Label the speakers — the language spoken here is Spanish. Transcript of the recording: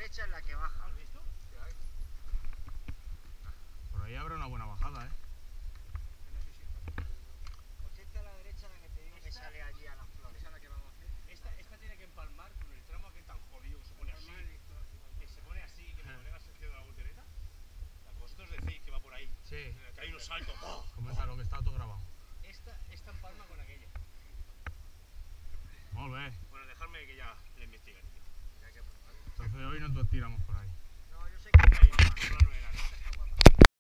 Speaker 1: derecha es la que baja.
Speaker 2: ¿Has visto? ¿Qué hay?
Speaker 3: Por ahí habrá una buena bajada, ¿eh?
Speaker 1: No sé si está. Pues esta a la derecha la que te digo que sale allí a las flores.
Speaker 2: Esa es la que vamos a hacer. Esta tiene que empalmar con el tramo aquel tan jodido que se pone así. Que se pone así, que mi colega Sergio de la voltereta. Vosotros decís que va por ahí.
Speaker 3: Sí.
Speaker 2: Que hay unos saltos. ¡Oh!
Speaker 3: Comenta lo que está todo grabado.
Speaker 2: Esta empalma con aquella.
Speaker 3: Molt bé.
Speaker 2: Bueno, dejadme que ya le investigue.
Speaker 3: Entonces hoy nos tiramos por ahí.